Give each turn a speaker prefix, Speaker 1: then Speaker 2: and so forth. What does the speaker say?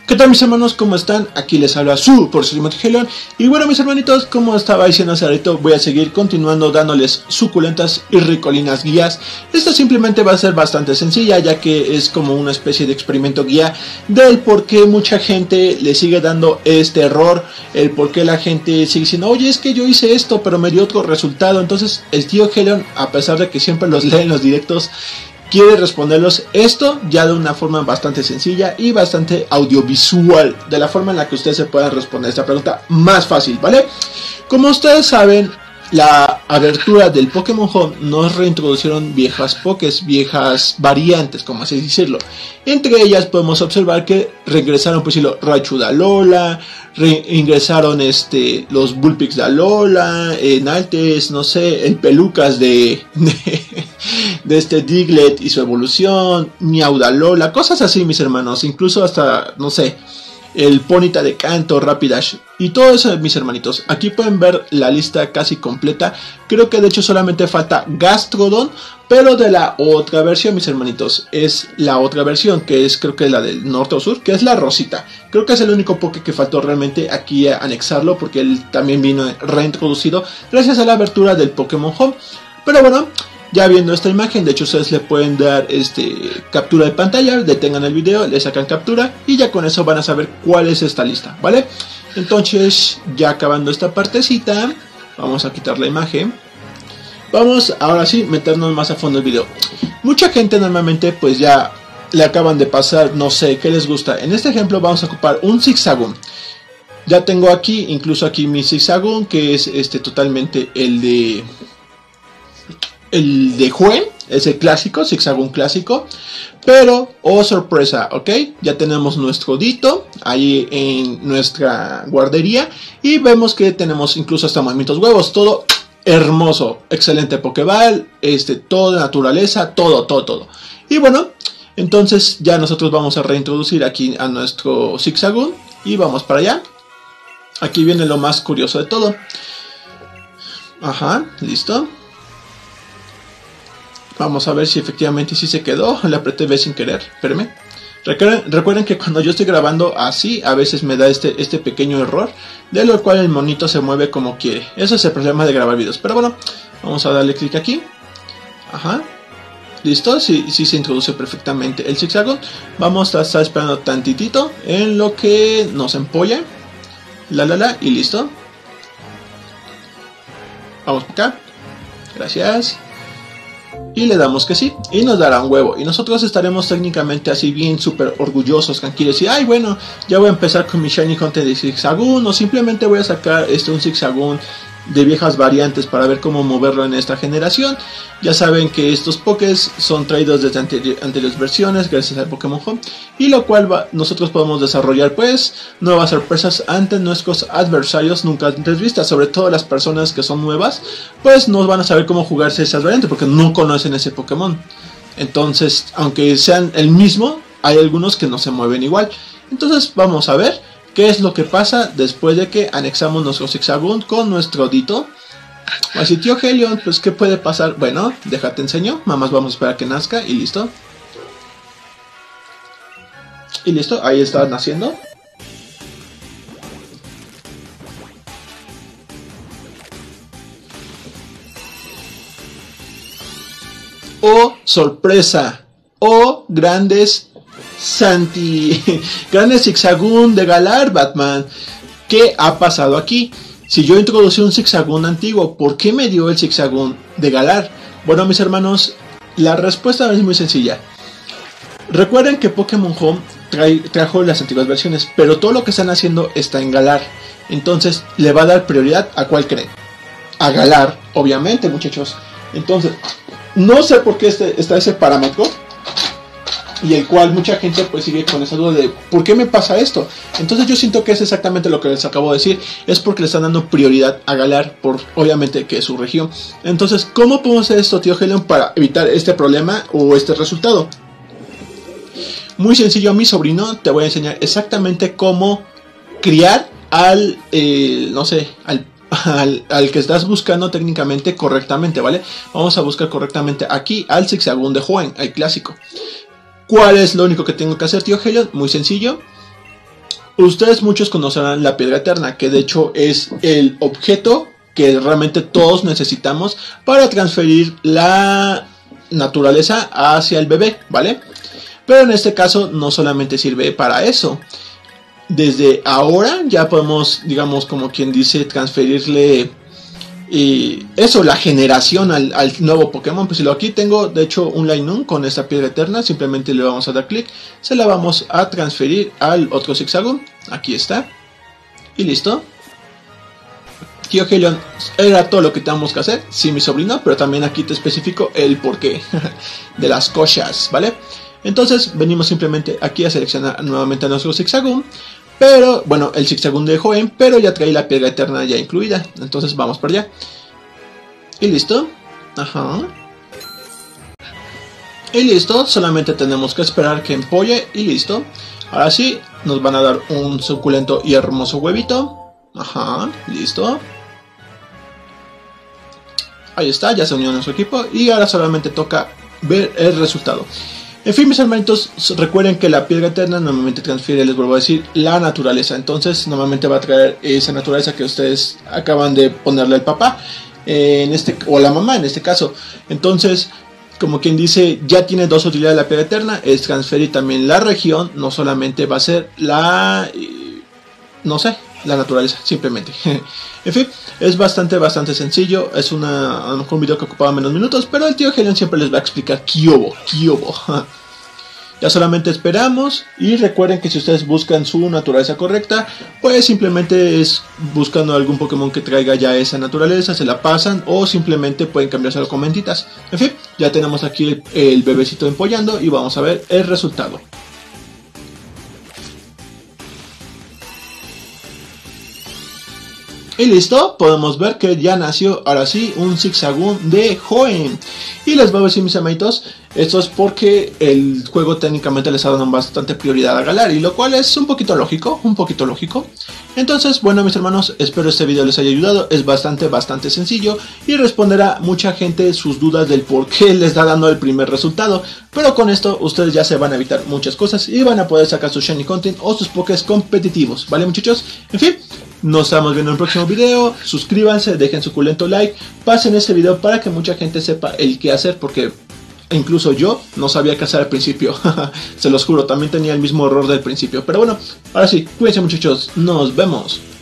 Speaker 1: ¿Qué tal mis hermanos? ¿Cómo están? Aquí les habla su profesor Helion. Y bueno mis hermanitos, como estaba diciendo hace rato, voy a seguir continuando dándoles suculentas y ricolinas guías. Esto simplemente va a ser bastante sencilla, ya que es como una especie de experimento guía del por qué mucha gente le sigue dando este error, el por qué la gente sigue diciendo, oye, es que yo hice esto pero me dio otro resultado. Entonces el tío Helion, a pesar de que siempre los lee en los directos, quiere responderlos esto ya de una forma bastante sencilla y bastante audiovisual, de la forma en la que ustedes se puedan responder esta pregunta más fácil, ¿vale? Como ustedes saben, la abertura del Pokémon Home nos reintroducieron viejas Pokés, viejas variantes, como así decirlo. Entre ellas podemos observar que regresaron, por decirlo, Raichu de Alola, ingresaron los Bullpix de Alola, Naltes, no sé, el Pelucas de Diglett y su evolución, Miau de Alola, cosas así mis hermanos, incluso hasta, no sé, el Ponyta de Kanto, Rapidash y todo eso mis hermanitos. Aquí pueden ver la lista casi completa. Creo que de hecho solamente falta Gastrodon, pero de la otra versión mis hermanitos. Es la otra versión que es, creo que es la del norte o sur, que es la rosita. Creo que es el único Poké que faltó realmente aquí a anexarlo, porque él también vino reintroducido gracias a la abertura del Pokémon Home. Pero bueno, ya viendo esta imagen, de hecho ustedes le pueden dar captura de pantalla, detengan el video, le sacan captura y ya con eso van a saber cuál es esta lista, ¿vale? Entonces, ya acabando esta partecita, vamos a quitar la imagen. Vamos ahora sí meternos más a fondo el video. Mucha gente normalmente pues ya le acaban de pasar, no sé, ¿qué les gusta? En este ejemplo vamos a ocupar un Zigzagoon. Ya tengo aquí, incluso aquí mi Zigzagoon, que es totalmente el de Juen, ese clásico, Zigzagoon clásico. Pero, oh sorpresa, ok, ya tenemos nuestro Dito ahí en nuestra guardería. Y vemos que tenemos incluso hasta movimientos huevos, todo hermoso, excelente Pokéball, todo de naturaleza, todo. Y bueno, entonces ya nosotros vamos a reintroducir aquí a nuestro Zigzagoon y vamos para allá. Aquí viene lo más curioso de todo. Ajá, listo. Vamos a ver si efectivamente sí se quedó. Le apreté B sin querer. Espérenme. Recuerden que cuando yo estoy grabando así, a veces me da este pequeño error, de lo cual el monito se mueve como quiere. Ese es el problema de grabar videos. Pero bueno, vamos a darle clic aquí. Ajá. Listo, sí se introduce perfectamente el Zigzagoon. Vamos a estar esperando tantitito en lo que nos empolla. Y listo. Vamos para acá. Gracias. Y le damos que sí, y nos dará un huevo. Y nosotros estaremos técnicamente así bien súper orgullosos, tranquilos. Y ay, bueno, ya voy a empezar con mi Shiny Hunter de Zigzagoon. O simplemente voy a sacar un Zigzagoon de viejas variantes para ver cómo moverlo en esta generación. Ya saben que estos Pokés son traídos desde anteriores versiones gracias al Pokémon Home, y lo cual nosotros podemos desarrollar pues nuevas sorpresas ante nuestros adversarios nunca antes vistas. Sobre todo las personas que son nuevas pues no van a saber cómo jugarse esas variantes porque no conocen ese Pokémon. Entonces, aunque sean el mismo, hay algunos que no se mueven igual. Entonces vamos a ver ¿qué es lo que pasa después de que anexamos nuestro Zigzagoon con nuestro Dito? Así, tío Helion, pues ¿qué puede pasar? Bueno, déjate enseño. Mamás, vamos a esperar a que nazca y listo. Y listo, ahí está naciendo. ¡Oh, sorpresa! ¡Oh, grandes grandes Zigzagoon de Galar, Batman! ¿Qué ha pasado aquí? Si yo introducí un Zigzagoon antiguo, ¿por qué me dio el Zigzagoon de Galar? Bueno, mis hermanos, la respuesta es muy sencilla. Recuerden que Pokémon Home trajo las antiguas versiones, pero todo lo que están haciendo está en Galar. Entonces, le va a dar prioridad ¿a cuál creen? A Galar, obviamente, muchachos. Entonces, no sé por qué está ese parámetro, y el cual mucha gente pues sigue con esa duda de ¿por qué me pasa esto? Entonces yo siento que es exactamente lo que les acabo de decir, es porque le están dando prioridad a Galar por obviamente que es su región. Entonces, ¿cómo podemos hacer esto, tío Helion, para evitar este problema o este resultado? Muy sencillo, a mi sobrino te voy a enseñar exactamente cómo criar al no sé, al que estás buscando técnicamente correctamente, ¿vale? Vamos a buscar correctamente aquí al Zigzagoon de Juen, el clásico. ¿Cuál es lo único que tengo que hacer, tío Helion? Muy sencillo. Ustedes muchos conocerán la piedra eterna, que de hecho es el objeto que realmente todos necesitamos para transferir la naturaleza hacia el bebé, ¿vale? Pero en este caso no solamente sirve para eso. Desde ahora ya podemos, digamos, como quien dice, transferirle la generación al nuevo Pokémon. Pues si lo aquí tengo, de hecho, un Linoone con esta piedra eterna. Simplemente le vamos a dar clic, se la vamos a transferir al otro Zigzagoon. Aquí está. Y listo. Helion, era todo lo que teníamos que hacer. Sí, mi sobrino, pero también aquí te especifico el porqué de las cosas, ¿vale? Entonces venimos simplemente aquí a seleccionar nuevamente a nuestro Zigzagoon. Pero, bueno, el Zigzagoon de Hoenn, pero ya trae la piedra eterna ya incluida. Entonces vamos para allá. Y listo. Ajá. Y listo, solamente tenemos que esperar que empolle y listo. Ahora sí, nos van a dar un suculento y hermoso huevito. Ajá, listo. Ahí está, ya se unió a nuestro equipo y ahora solamente toca ver el resultado. En fin, mis hermanitos, recuerden que la piedra eterna normalmente transfiere, les vuelvo a decir, la naturaleza. Entonces, normalmente va a traer esa naturaleza que ustedes acaban de ponerle al papá, o a la mamá en este caso. Entonces, como quien dice, ya tiene dos utilidades la piedra eterna, es transferir también la región, no solamente va a ser la naturaleza, simplemente. En fin, es bastante sencillo. Es a lo mejor un video que ocupaba menos minutos, pero el tío Helion siempre les va a explicar qué hubo. Ya solamente esperamos. Y recuerden que si ustedes buscan su naturaleza correcta, pues simplemente es buscando algún Pokémon que traiga ya esa naturaleza, se la pasan, o simplemente pueden cambiárselo con mentitas. En fin, ya tenemos aquí el bebecito empollando y vamos a ver el resultado. Y listo, podemos ver que ya nació ahora sí un Zigzagoon de Hoenn. Y les voy a decir, mis amiguitos, esto es porque el juego técnicamente les ha dado bastante prioridad a Galarian, lo cual es un poquito lógico, Entonces, bueno, mis hermanos, espero este video les haya ayudado. Es bastante sencillo y responderá mucha gente sus dudas del por qué les está dando el primer resultado. Pero con esto ustedes ya se van a evitar muchas cosas y van a poder sacar su Shiny Content o sus Pokés competitivos, ¿vale, muchachos? En fin, nos estamos viendo en el próximo video. Suscríbanse, dejen suculento like, pasen este video para que mucha gente sepa el qué hacer, porque incluso yo no sabía qué hacer al principio. Se los juro, también tenía el mismo error del principio. Pero bueno, ahora sí, cuídense, muchachos, nos vemos.